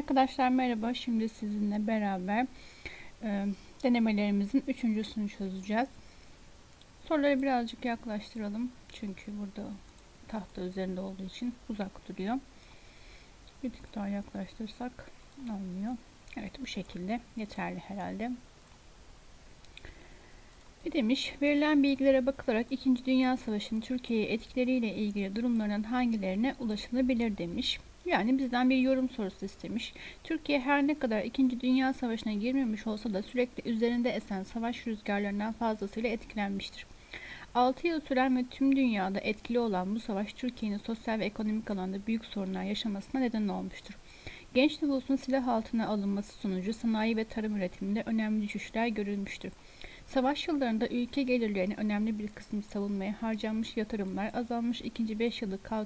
Arkadaşlar merhaba. Şimdi sizinle beraber denemelerimizin üçüncüsünü çözeceğiz. Soruları birazcık yaklaştıralım. Çünkü burada tahta üzerinde olduğu için uzak duruyor. Bir tık daha yaklaştırsak olmuyor. Evet, bu şekilde yeterli herhalde. Ne demiş? Verilen bilgilere bakılarak 2. Dünya Savaşı'nın Türkiye'ye etkileriyle ilgili durumlarının hangilerine ulaşılabilir demiş. Yani bizden bir yorum sorusu istemiş. Türkiye her ne kadar 2. Dünya Savaşı'na girmemiş olsa da sürekli üzerinde esen savaş rüzgarlarından fazlasıyla etkilenmiştir. 6 yıl süren ve tüm dünyada etkili olan bu savaş Türkiye'nin sosyal ve ekonomik alanda büyük sorunlar yaşamasına neden olmuştur. Genç nüfusun silah altına alınması sonucu sanayi ve tarım üretiminde önemli düşüşler görülmüştür. Savaş yıllarında ülke gelirlerinin önemli bir kısmı savunmaya harcanmış, yatırımlar azalmış, ikinci 5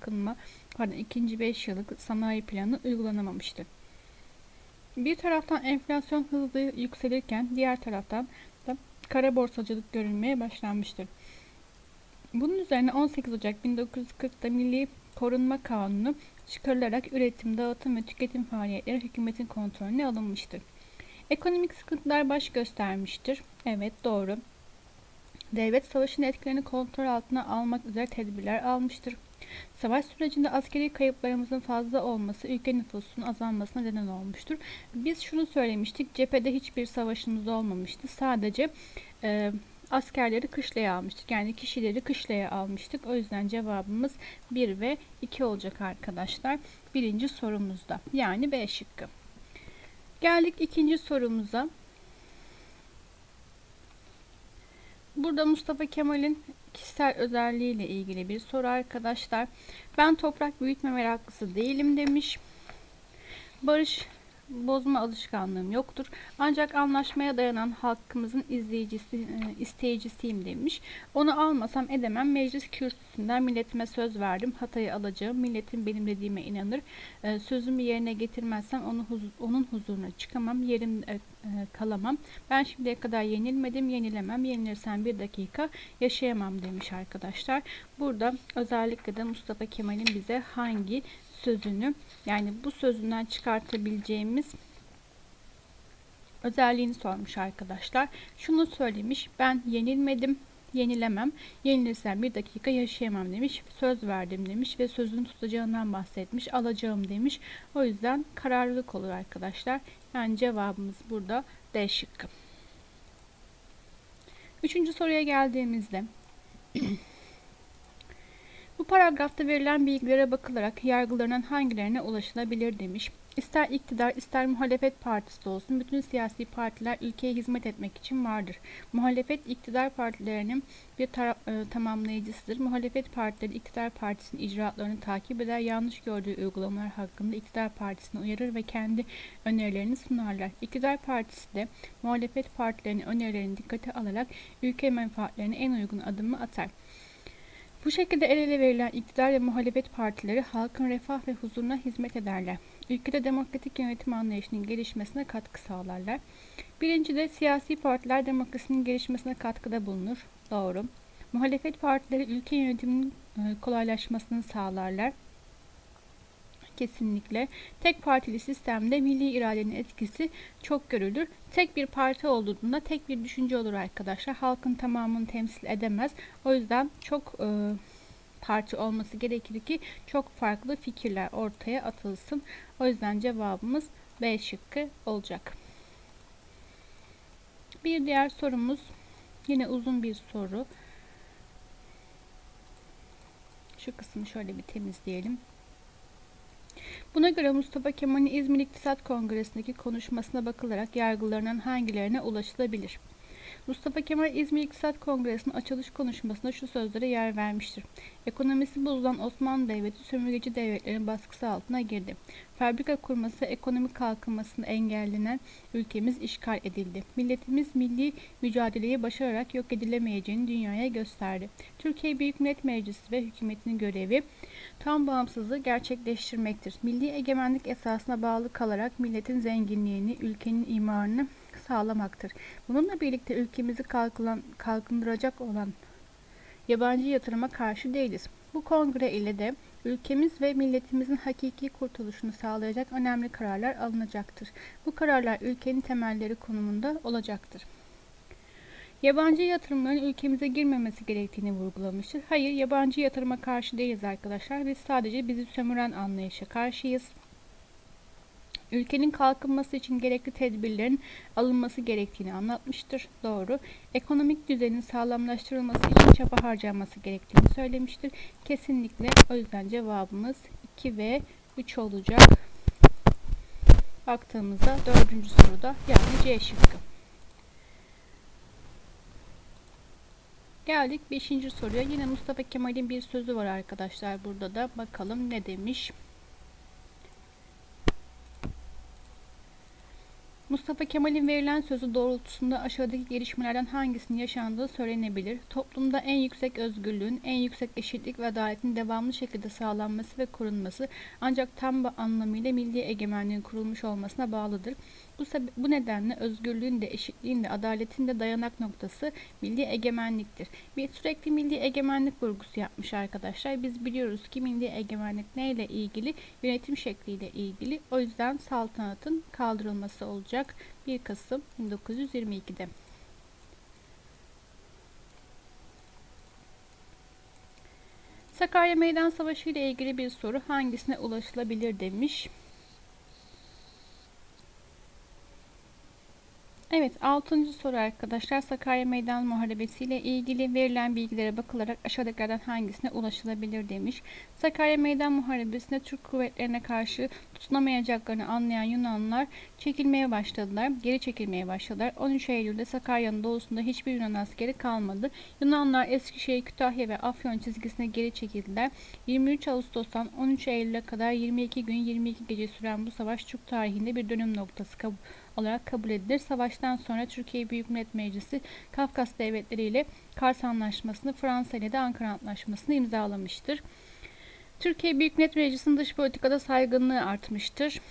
yıllık sanayi planı uygulanamamıştır. Bir taraftan enflasyon hızlı yükselirken diğer taraftan da kara borsacılık görülmeye başlanmıştır. Bunun üzerine 18 Ocak 1940'da Milli Korunma Kanunu çıkarılarak üretim, dağıtım ve tüketim faaliyetleri hükümetin kontrolüne alınmıştır. Ekonomik sıkıntılar baş göstermiştir. Evet, doğru. Devlet savaşın etkilerini kontrol altına almak üzere tedbirler almıştır. Savaş sürecinde askeri kayıplarımızın fazla olması ülke nüfusunun azalmasına neden olmuştur. Biz şunu söylemiştik, cephede hiçbir savaşımız olmamıştı. Sadece askerleri kışlaya almıştık. Yani kişileri kışlaya almıştık. O yüzden cevabımız 1 ve 2 olacak arkadaşlar. Birinci sorumuzda. Yani B şıkkı. Geldik ikinci sorumuza. Burada Mustafa Kemal'in kişisel özelliğiyle ilgili bir soru arkadaşlar. Ben toprak büyütme meraklısı değilim demiş. Barış bozma alışkanlığım yoktur. Ancak anlaşmaya dayanan halkımızın isteyicisiyim demiş. Onu almasam edemem. Meclis kürsüsünden milletime söz verdim. Hatayı alacağım. Milletim benim dediğime inanır. Sözümü yerine getirmezsem onun huzuruna çıkamam. Yerimde kalamam. Ben şimdiye kadar yenilmedim. Yenilemem. Yenilirsem bir dakika yaşayamam demiş arkadaşlar. Burada özellikle de Mustafa Kemal'in bize hangi sözünü, yani bu sözünden çıkartabileceğimiz özelliğini sormuş arkadaşlar. Şunu söylemiş: ben yenilmedim, yenilemem, yenilirsem bir dakika yaşayamam demiş. Söz verdim demiş ve sözünü tutacağından bahsetmiş. Alacağım demiş. O yüzden kararlılık olur arkadaşlar. Yani cevabımız burada D şıkkı. Üçüncü soruya geldiğimizde bu paragrafta verilen bilgilere bakılarak yargılarının hangilerine ulaşılabilir demiş. İster iktidar ister muhalefet partisi olsun bütün siyasi partiler ülkeye hizmet etmek için vardır. Muhalefet iktidar partilerinin bir tamamlayıcısıdır. Muhalefet partileri iktidar partisinin icraatlarını takip eder, yanlış gördüğü uygulamalar hakkında iktidar partisini uyarır ve kendi önerilerini sunarlar. İktidar partisi de muhalefet partilerinin önerilerini dikkate alarak ülke menfaatlerine en uygun adımı atar. Bu şekilde el ele verilen iktidar ve muhalefet partileri halkın refah ve huzuruna hizmet ederler. Ülkede demokratik yönetim anlayışının gelişmesine katkı sağlarlar. Birincide siyasi partiler demokrasinin gelişmesine katkıda bulunur. Doğru. Muhalefet partileri ülke yönetiminin kolaylaşmasını sağlarlar. Kesinlikle. Tek partili sistemde milli iradenin etkisi çok görülür. Tek bir parti olduğunda tek bir düşünce olur arkadaşlar. Halkın tamamını temsil edemez. O yüzden çok parti olması gerekir ki çok farklı fikirler ortaya atılsın. O yüzden cevabımız B şıkkı olacak. Bir diğer sorumuz yine uzun bir soru. Şu kısmı şöyle bir temizleyelim. Buna göre Mustafa Kemal'in İzmir İktisat Kongresi'ndeki konuşmasına bakılarak yargılarının hangilerine ulaşılabilir? Mustafa Kemal İzmir İktisat Kongresi'nin açılış konuşmasında şu sözlere yer vermiştir. Ekonomisi bozulan Osmanlı Devleti sömürgeci devletlerin baskısı altına girdi. Fabrika kurması ve ekonomik kalkınmasını engellenen ülkemiz işgal edildi. Milletimiz milli mücadeleyi başararak yok edilemeyeceğini dünyaya gösterdi. Türkiye Büyük Millet Meclisi ve hükümetinin görevi tam bağımsızlığı gerçekleştirmektir. Milli egemenlik esasına bağlı kalarak milletin zenginliğini, ülkenin imarını sağlamaktır. Bununla birlikte ülkemizi kalkındıracak olan yabancı yatırıma karşı değiliz. Bu kongre ile de ülkemiz ve milletimizin hakiki kurtuluşunu sağlayacak önemli kararlar alınacaktır. Bu kararlar ülkenin temelleri konumunda olacaktır. Yabancı yatırımların ülkemize girmemesi gerektiğini vurgulamıştır. Hayır, yabancı yatırıma karşı değiliz arkadaşlar. Biz sadece bizi sömüren anlayışa karşıyız. Ülkenin kalkınması için gerekli tedbirlerin alınması gerektiğini anlatmıştır. Doğru. Ekonomik düzenin sağlamlaştırılması için çaba harcanması gerektiğini söylemiştir. Kesinlikle. O yüzden cevabımız 2 ve 3 olacak. Baktığımızda 4. soruda yani C şıkkı. Geldik 5. soruya. Yine Mustafa Kemal'in bir sözü var arkadaşlar. Burada da bakalım ne demiş. Mustafa Kemal'in verilen sözü doğrultusunda aşağıdaki gelişmelerden hangisinin yaşandığı söylenebilir? Toplumda en yüksek özgürlüğün, en yüksek eşitlik ve adaletin devamlı şekilde sağlanması ve korunması ancak tam anlamıyla milli egemenliğin kurulmuş olmasına bağlıdır. Bu nedenle özgürlüğün de eşitliğin de adaletin de dayanak noktası milli egemenliktir. Bir sürekli milli egemenlik vurgusu yapmış arkadaşlar. Biz biliyoruz ki milli egemenlik neyle ilgili? Yönetim şekliyle ilgili. O yüzden saltanatın kaldırılması olacak 1 Kasım 1922'de. Sakarya Meydan Savaşı ile ilgili bir soru hangisine ulaşılabilir demiş. Evet, 6. soru arkadaşlar. Sakarya Meydan Muharebesi ile ilgili verilen bilgilere bakılarak aşağıdakilerden hangisine ulaşılabilir demiş. Sakarya Meydan Muharebesi'nde Türk kuvvetlerine karşı tutunamayacaklarını anlayan Yunanlılar geri çekilmeye başladılar. 13 Eylül'de Sakarya'nın doğusunda hiçbir Yunan askeri kalmadı. Yunanlılar Eskişehir, Kütahya ve Afyon çizgisine geri çekildiler. 23 Ağustos'tan 13 Eylül'e kadar 22 gün 22 gece süren bu savaş Türk tarihinde bir dönüm noktası olarak kabul edilir. Savaştan sonra Türkiye Büyük Millet Meclisi Kafkas devletleri ile Kars Anlaşması'nı, Fransa ile de Ankara Antlaşması'nı imzalamıştır. Türkiye Büyük Millet Meclisi'nin dış politikada saygınlığı artmıştır.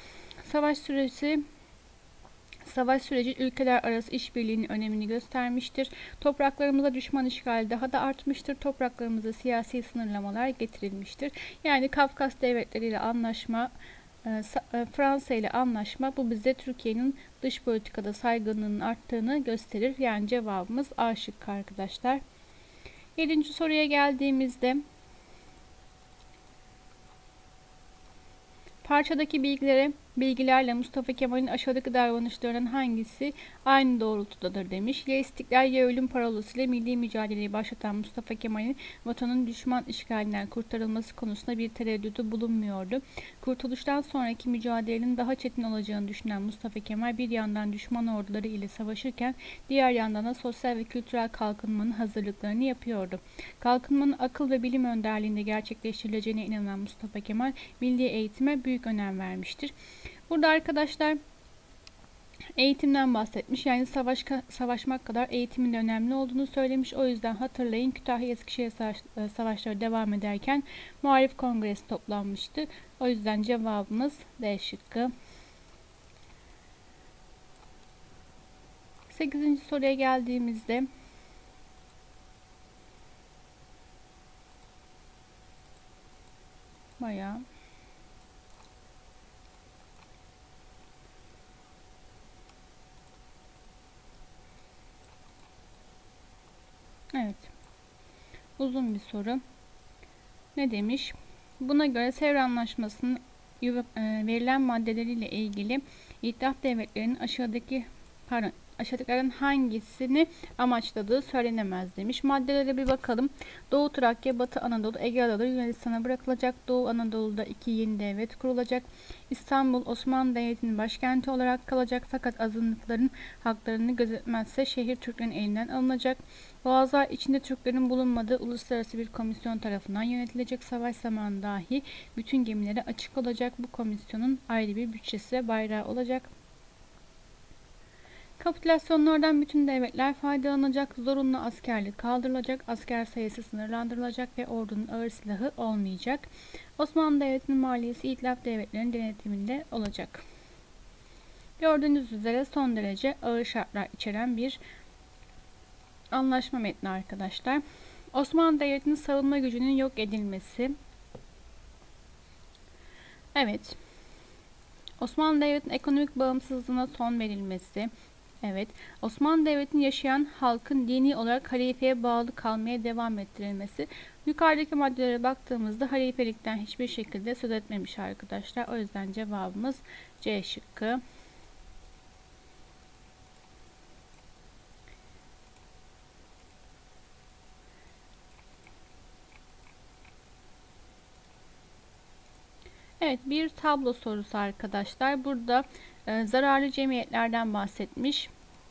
Savaş süreci ülkeler arası işbirliğinin önemini göstermiştir. Topraklarımıza düşman işgali daha da artmıştır. Topraklarımıza siyasi sınırlamalar getirilmiştir. Yani Kafkas devletleri ile anlaşma, Fransa ile anlaşma bu bize Türkiye'nin dış politikada saygınlığının arttığını gösterir. Yani cevabımız A şıkkı arkadaşlar. 7. soruya geldiğimizde parçadaki bilgilerle Mustafa Kemal'in aşağıdaki davranışlarının hangisi aynı doğrultudadır demiş. Ya istiklal ya ölüm parolasıyla milli mücadeleyi başlatan Mustafa Kemal'in vatanın düşman işgalinden kurtarılması konusunda bir tereddütü bulunmuyordu. Kurtuluştan sonraki mücadelenin daha çetin olacağını düşünen Mustafa Kemal bir yandan düşman orduları ile savaşırken diğer yandan da sosyal ve kültürel kalkınmanın hazırlıklarını yapıyordu. Kalkınmanın akıl ve bilim önderliğinde gerçekleştirileceğine inanan Mustafa Kemal milli eğitime büyük önem vermiştir. Burada arkadaşlar eğitimden bahsetmiş. Yani savaşmak kadar eğitimin de önemli olduğunu söylemiş. O yüzden hatırlayın Kütahya-Eskişehir savaşları devam ederken Muharif Kongresi toplanmıştı. O yüzden cevabımız D şıkkı. 8. soruya geldiğimizde bayağı evet. Uzun bir soru. Ne demiş? Buna göre Sevr Anlaşması'nın verilen maddeleriyle ilgili İttihat devletlerinin aşağıdakilerden hangisini amaçladığı söylenemez demiş. Maddelere bir bakalım. Doğu Trakya, Batı Anadolu, Ege Adaları Yunanistan'a bırakılacak. Doğu Anadolu'da 2 yeni devlet kurulacak. İstanbul Osmanlı Devleti'nin başkenti olarak kalacak fakat azınlıkların haklarını gözetmezse şehir Türklerin elinden alınacak. Boğazlar içinde Türklerin bulunmadığı uluslararası bir komisyon tarafından yönetilecek. Savaş zamanı dahi bütün gemilere açık olacak. Bu komisyonun ayrı bir bütçesi ve bayrağı olacak. Kapitülasyonlardan bütün devletler faydalanacak, zorunlu askerlik kaldırılacak, asker sayısı sınırlandırılacak ve ordunun ağır silahı olmayacak. Osmanlı Devleti'nin maliyesi İtilaf devletlerinin denetiminde olacak. Gördüğünüz üzere son derece ağır şartlar içeren bir anlaşma metni arkadaşlar. Osmanlı Devleti'nin savunma gücünün yok edilmesi, Evet. Osmanlı Devleti'nin ekonomik bağımsızlığına son verilmesi. Evet. Osmanlı Devleti'nin yaşayan halkın dini olarak halifeye bağlı kalmaya devam ettirilmesi. Yukarıdaki maddelere baktığımızda halifelikten hiçbir şekilde söz etmemiş arkadaşlar. O yüzden cevabımız C şıkkı. Evet, bir tablo sorusu arkadaşlar. Burada zararlı cemiyetlerden bahsetmiş.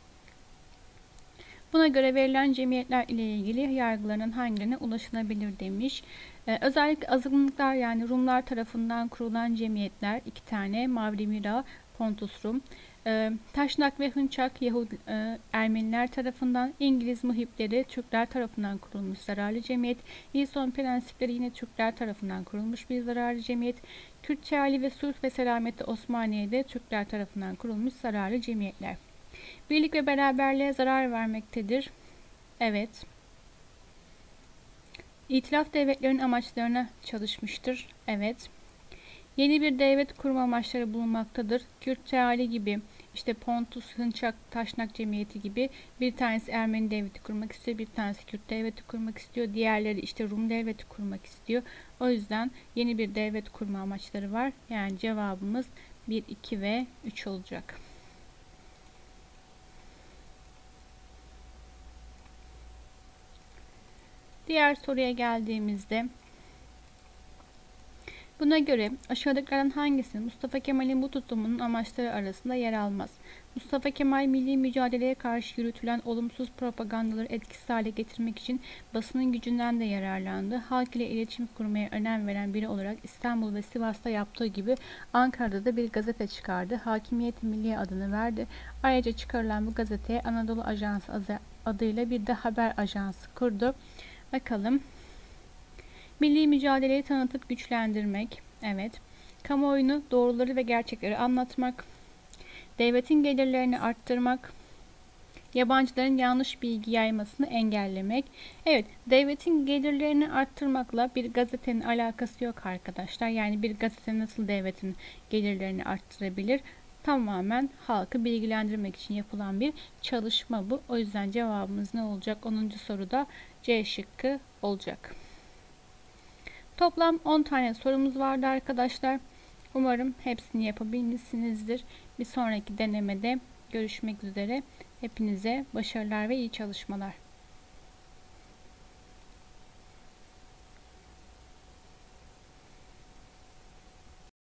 Buna göre verilen cemiyetler ile ilgili yargıların hangilerine ulaşılabilir demiş. Özellikle azınlıklar yani Rumlar tarafından kurulan cemiyetler 2 tane: Mavrimira, Pontus Rum. Taşnak ve Hınçak Ermeniler tarafından, İngiliz muhipleri Türkler tarafından kurulmuş zararlı cemiyet. İlson prensipleri yine Türkler tarafından kurulmuş bir zararlı cemiyet. Kürtçeali ve Sulh ve Selameti Osmaniye'de Türkler tarafından kurulmuş zararlı cemiyetler. Birlik ve beraberliğe zarar vermektedir. Evet. İtilaf devletlerin amaçlarına çalışmıştır. Evet. Yeni bir devlet kurma amaçları bulunmaktadır. Kürtçeali gibi, işte Pontus, Hınçak, Taşnak Cemiyeti gibi, bir tanesi Ermeni devleti kurmak istiyor, bir tanesi Kürt devleti kurmak istiyor, diğerleri işte Rum devleti kurmak istiyor. O yüzden yeni bir devlet kurma amaçları var. Yani cevabımız 1, 2 ve 3 olacak. Diğer soruya geldiğimizde, buna göre aşağıdakilerden hangisi Mustafa Kemal'in bu tutumunun amaçları arasında yer almaz? Mustafa Kemal, milli mücadeleye karşı yürütülen olumsuz propagandaları etkisiz hale getirmek için basının gücünden de yararlandı. Halk ile iletişim kurmaya önem veren biri olarak İstanbul ve Sivas'ta yaptığı gibi Ankara'da da bir gazete çıkardı. Hakimiyet-i Milliye adını verdi. Ayrıca çıkarılan bu gazeteye Anadolu Ajansı adıyla bir de haber ajansı kurdu. Bakalım. Milli mücadeleyi tanıtıp güçlendirmek. Evet. Kamuoyunu doğruları ve gerçekleri anlatmak. Devletin gelirlerini arttırmak. Yabancıların yanlış bilgi yaymasını engellemek. Evet, devletin gelirlerini arttırmakla bir gazetenin alakası yok arkadaşlar. Yani bir gazete nasıl devletin gelirlerini arttırabilir? Tamamen halkı bilgilendirmek için yapılan bir çalışma bu. O yüzden cevabımız ne olacak? 10. soruda C şıkkı olacak. Toplam 10 tane sorumuz vardı arkadaşlar. Umarım hepsini yapabilmişsinizdir. Bir sonraki denemede görüşmek üzere. Hepinize başarılar ve iyi çalışmalar.